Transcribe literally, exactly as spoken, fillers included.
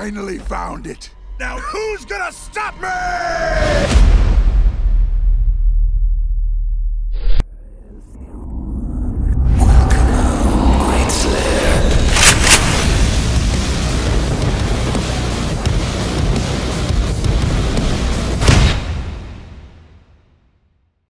finally found it. Now who's gonna stop me?